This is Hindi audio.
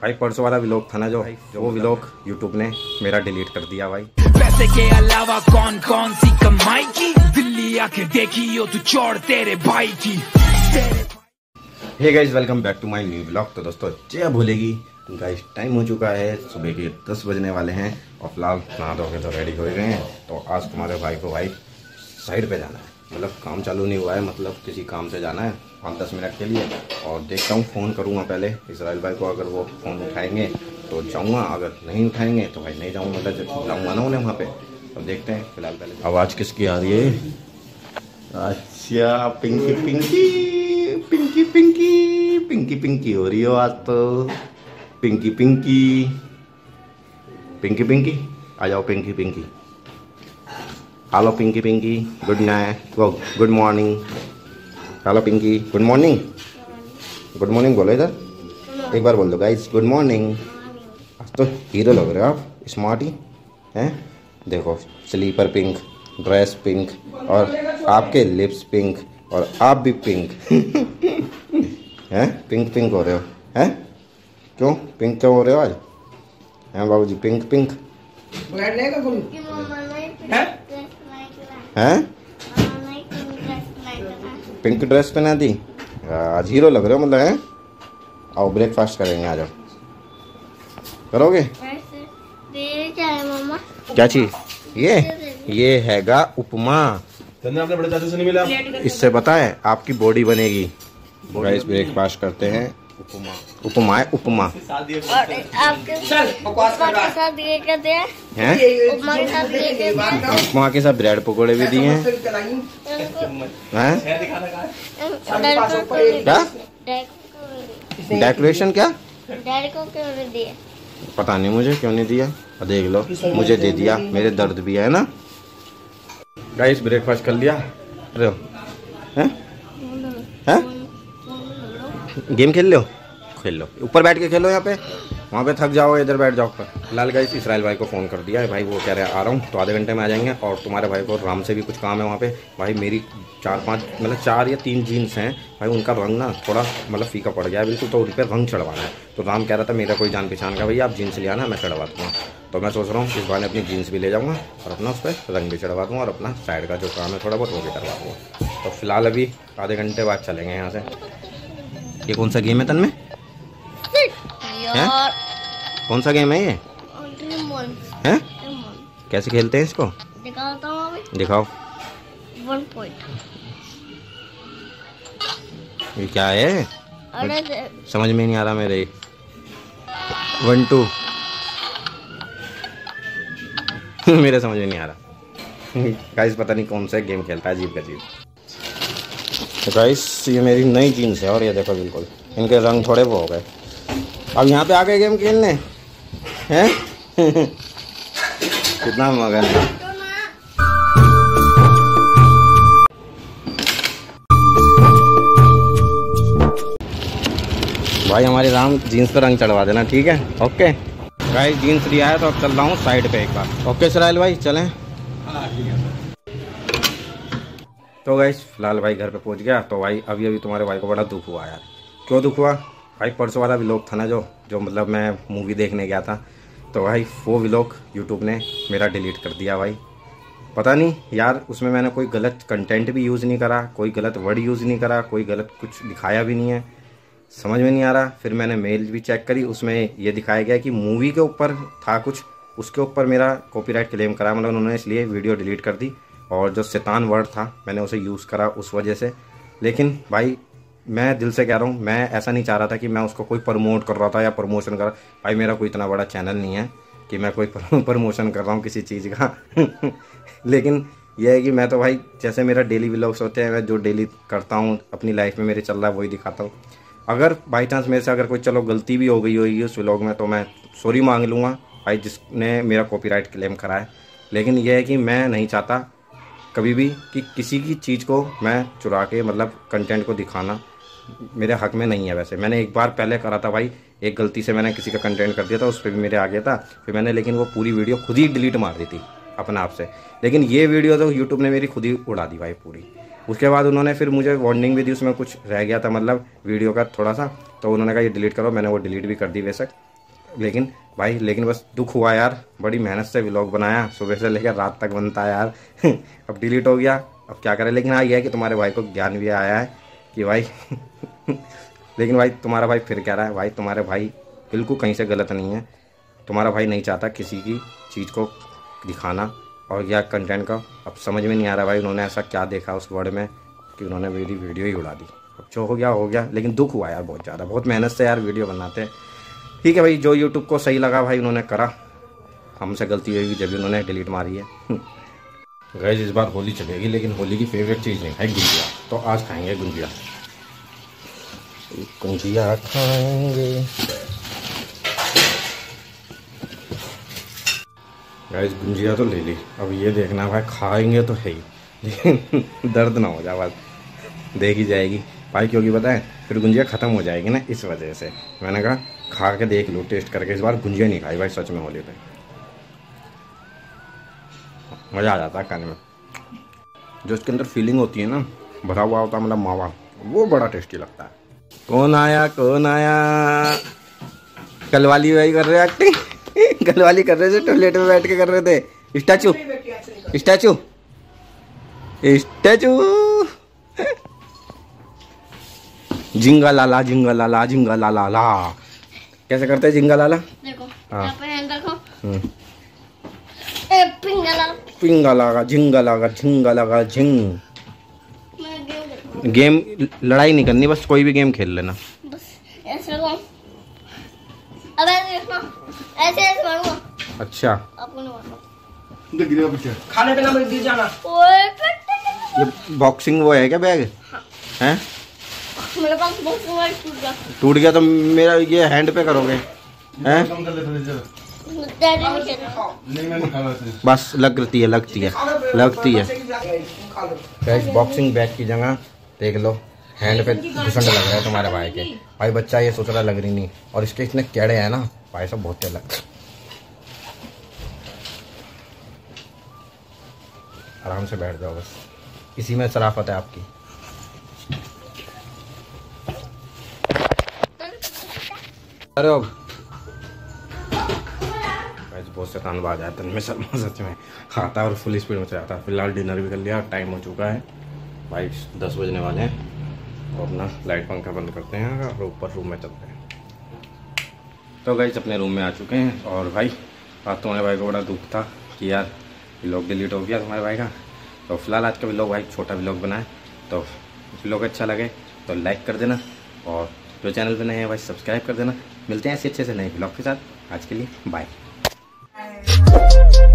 भाई परसों वाला व्लॉग था ना जो वो व्लॉग यूट्यूब ने मेरा डिलीट कर दिया भाई। पैसे के अलावा कौन कौन सी कमाई की, दिल्ली आके देखी हो तू चौड़ तेरे भाई की। Hey guys welcome back to my new vlog. तो दोस्तों जय भोलेगी गाइस, टाइम हो चुका है सुबह के 10 बजने वाले हैं और फिलहाल नहा धो के तो रेडी हो गए हैं। तो आज तुम्हारे भाई को भाई साइड पे जाना है, मतलब काम चालू नहीं हुआ है, मतलब किसी काम से जाना है 5-10 मिनट के लिए। और देखता हूँ, फ़ोन करूँगा पहले इसराइल भाई को, अगर वो फ़ोन उठाएंगे तो जाऊँगा, अगर नहीं उठाएंगे तो भाई नहीं जाऊँगा, मतलब जाऊँगा ना उन्हें वहाँ पे। तो देखते हैं फिलहाल पहले। आवाज़ किसकी आ रही है? अच्छा पिंकी पिंकी पिंकी पिंकी पिंकी पिंकी हो रही हो आज तो। पिंकी पिंकी पिंकी पिंकी आ जाओ Pinky Pinky. Hello Pinky Pinky, good night, good morning. Hello Pinky, good morning. Good morning बोलो इधर, एक बार बोल दो गाइस, गुड मॉर्निंग। आज तो हीरो लग रहे हो आप, स्मार्ट ही हैं। देखो स्लीपर पिंक, ड्रेस पिंक और आपके लिप्स पिंक और आप भी पिंक हैं, पिंक पिंक हो रहे हो हैं। क्यों पिंक क्यों हो रहे हो आज हैं बाबूजी? पिंक पिंक हैं, पिंक ड्रेस पहना दी, आज हीरो लग रहे हो मतलब हैं। आओ ब्रेकफास्ट करेंगे, आ जाओ। करोगे क्या चीज? ये हैगा उपमा। आपने बड़े चाचू से नहीं मिला? इससे पता है आपकी बॉडी बनेगी। गाइस ब्रेकफास्ट करते हैं, उपमा। उपमा है उपमा। उपमा के साथ ब्रेड पकौड़े भी दिए हैं। क्या डेकोरेशन? क्या पता नहीं मुझे क्यों नहीं दिया, देख लो मुझे दे दिया, मेरे दर्द भी है ना। गाइस ब्रेकफास्ट कर लिया। अरे हैं गेम खेल लो, खेल लो, ऊपर बैठ के खेलो, यहाँ पे वहाँ पे थक जाओ, इधर बैठ जाओ ऊपर। फिलहाल गाइस इसराइल भाई को फ़ोन कर दिया है भाई, वो कह रहे आ रहा हूँ, तो आधे घंटे में आ जाएंगे। और तुम्हारे भाई को राम से भी कुछ काम है वहाँ पे भाई। मेरी 4 या 3 जीन्स हैं भाई, उनका रंग ना थोड़ा मतलब फीका पड़ गया है बिल्कुल, तो उन पर रंग चढ़वाना है। तो राम कह रहा था मेरा कोई जान पहचान का भैया आप जीन्स ले आना, मैं चढ़वा दूँगा। तो मैं सोच रहा हूँ इस बहाने अपनी जीन्स भी ले जाऊँगा और अपना उस पर रंग भी चढ़वा दूँगा और अपना साइड का जो काम है थोड़ा बहुत वो भी करवा दूँगा। तो फिलहाल अभी आधे घंटे बाद चलेंगे यहाँ से। ये कौन सा गेम है तन में? कौन सा गेम है ये? हैं? कैसे खेलते हैं इसको? दिखाओ। 1 पॉइंट। ये क्या है? समझ में नहीं आ रहा मेरे। 1 2 मेरे समझ में नहीं आ रहा गाइस, पता नहीं कौन सा गेम खेलता है, अजीब का अजीब। तो गाइस ये मेरी नई जीन्स है और ये देखो बिल्कुल इनके रंग थोड़े वो हो गए। अब यहाँ पे आ गए गेम खेलने हैं कितना मगन है। भाई हमारे राम जीन्स पे रंग चढ़वा देना, ठीक है? ओके गाइस जीन्स लिया है तो अब चल रहा हूँ साइड पे एक बार। ओके इसराइल भाई चलें? तो गाइस फिलहाल भाई घर पे पहुंच गया। तो भाई अभी तुम्हारे भाई को बड़ा दुख हुआ यार। क्यों दुख हुआ भाई? परसों वाला व्लॉग था ना जो मतलब मैं मूवी देखने गया था, तो भाई वो व्लॉग यूट्यूब ने मेरा डिलीट कर दिया भाई। पता नहीं यार, उसमें मैंने कोई गलत कंटेंट भी यूज़ नहीं करा, कोई गलत वर्ड यूज़ नहीं करा, कोई गलत कुछ दिखाया भी नहीं है, समझ में नहीं आ रहा। फिर मैंने मेल भी चेक करी, उसमें ये दिखाया गया कि मूवी के ऊपर था कुछ, उसके ऊपर मेरा कॉपीराइट क्लेम करा, मतलब उन्होंने इसलिए वीडियो डिलीट कर दी। और जो शैतान वर्ड था मैंने उसे यूज़ करा उस वजह से। लेकिन भाई मैं दिल से कह रहा हूँ, मैं ऐसा नहीं चाह रहा था कि मैं उसको कोई प्रमोट कर रहा था या प्रमोशन कर रहा। भाई मेरा कोई इतना बड़ा चैनल नहीं है कि मैं कोई प्रमोशन कर रहा हूँ किसी चीज़ का लेकिन यह है कि मैं तो भाई जैसे मेरा डेली व्लॉग्स होते हैं, मैं जो डेली करता हूँ अपनी लाइफ में मेरे चल रहा है वही दिखाता हूँ। अगर बाई चांस मेरे से अगर कोई चलो गलती भी हो गई होगी उस व्लॉग में, तो मैं सॉरी मांग लूँगा भाई जिसने मेरा कॉपीराइट क्लेम करा है। लेकिन यह है कि मैं नहीं चाहता कभी भी कि किसी की चीज़ को मैं चुरा के मतलब कंटेंट को दिखाना मेरे हक में नहीं है। वैसे मैंने एक बार पहले करा था भाई, एक गलती से मैंने किसी का कंटेंट कर दिया था, उस पर भी मेरे आ गया था, फिर मैंने लेकिन वो पूरी वीडियो खुद ही डिलीट मार दी थी अपने आप से। लेकिन ये वीडियो तो यूट्यूब ने मेरी खुद ही उड़ा दी भाई पूरी। उसके बाद उन्होंने फिर मुझे वार्निंग भी दी, उसमें कुछ रह गया था मतलब वीडियो का थोड़ा सा, तो उन्होंने कहा ये डिलीट करो, मैंने वो डिलीट भी कर दी बेशक। लेकिन भाई लेकिन बस दुख हुआ यार, बड़ी मेहनत से व्लॉग बनाया, सुबह से लेकर रात तक बनता है यार। अब डिलीट हो गया, अब क्या करें। लेकिन हाँ ये है कि तुम्हारे भाई को ज्ञान भी आया है कि भाई लेकिन भाई तुम्हारा भाई फिर कह रहा है, भाई तुम्हारे भाई बिल्कुल कहीं से गलत नहीं है। तुम्हारा भाई नहीं चाहता किसी की चीज़ को दिखाना और या कंटेंट का। अब समझ में नहीं आ रहा भाई उन्होंने ऐसा क्या देखा उस वर्ड में कि उन्होंने मेरी वीडियो ही उड़ा दी। अब जो हो गया, लेकिन दुख हुआ यार बहुत ज़्यादा, बहुत मेहनत से यार वीडियो बनाते हैं। ठीक है भाई, जो यूट्यूब को सही लगा भाई उन्होंने करा, हमसे गलती हुई जब भी उन्होंने डिलीट मारी है। गाइस इस बार होली चलेगी, लेकिन होली की फेवरेट चीज़ नहीं है गुंजिया, तो आज खाएंगे गुंजिया। गुंजिया खाएंगे गाइस, गुंजिया तो ले ली। अब ये देखना भाई खाएंगे तो है ही, लेकिन दर्द ना हो जाए, बात देखी जाएगी भाई, क्योंकि पता है फिर गुंजिया ख़त्म हो जाएगी ना, इस वजह से मैंने कहा खा के देख लो, टेस्ट करके। इस बार गुंजिया नहीं खाई भाई सच में, होली पे मज़ा आ जाता है खाने में। जो इसके अंदर फीलिंग होती है ना, भरा हुआ होता है मतलब मावा, वो बड़ा टेस्टी लगता है। कौन आया कल वाली भाई कर रहे एक्टिंग कल वाली कर रहे थे, टॉयलेट में बैठ के कर रहे थे। स्टैचू झिंगा लाला कैसे करते हैं झिंगा लाला? देखो हाँ। यहाँ पे हैंड रखो। झिंगा लगा झिंग। मैं गेम देखूं। गेम लड़ाई नहीं करनी, बस कोई भी गेम खेल लेना। बस ऐसे रखो। अब ऐसे रखो, ऐसे मारूंगा। अच्छा आपको नहीं मारूंगा। खाने पीना में दी जाना। ओए ये बॉक्सिंग वो है क्या बैग? हैं? मेरे पास बहुत मोबाइल टूट गया। टूट गया तो मेरा ये हैंड पे करोगे हैं? डैडी ने खेला। नहीं मैं नहीं खा रहा। बस लगती है गाइस, बॉक्सिंग बैग की जगह देख लो हैंड पे घुसंड लग रहा है तुम्हारे भाई के। भाई बच्चा ये सोच रहा लग रही नहीं, और इसके इतने केड़े हैं ना भाई साहब, बहुत तेज। आराम से बैठ जाओ, बस इसी में शराफत है आपकी। अरे अब बहुत शैतानबाज है तन में शर्मा, सच में खाता है और फुल स्पीड में चलाता है। फिलहाल डिनर भी कर लिया, टाइम हो चुका है भाई 10 बजने वाले हैं, और अपना लाइट पंखा बंद करते हैं और ऊपर रूम में चलते हैं। तो गाइस अपने रूम में आ चुके हैं। और भाई आज तुम्हारे भाई को बड़ा दुख था कि यार व्लॉग डिलीट हो गया तुम्हारे भाई का। तो फिलहाल आज का व्लॉग भाई छोटा व्लॉग बनाए, तो व्लॉग अच्छा लगे तो लाइक कर देना, और जो चैनल पे नए हैं भाई सब्सक्राइब कर देना। मिलते हैं ऐसे अच्छे से नए व्लॉग के साथ, आज के लिए बाय।